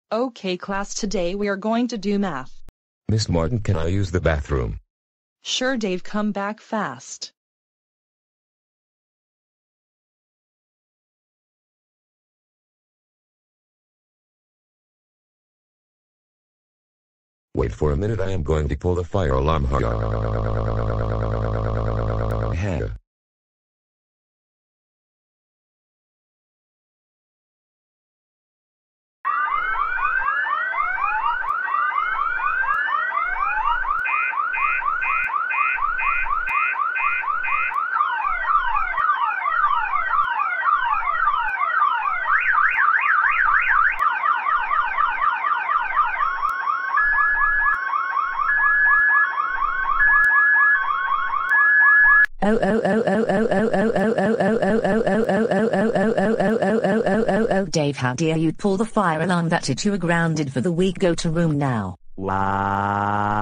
Okay class, today we are going to do math. Miss Martin, can I use the bathroom? Sure Dave, come back fast. Wait for a minute, I am going to pull the fire alarm. Oh, Dave, how dare you pull the fire alarm? That's it, you are grounded for the week. Go to room now. Wow.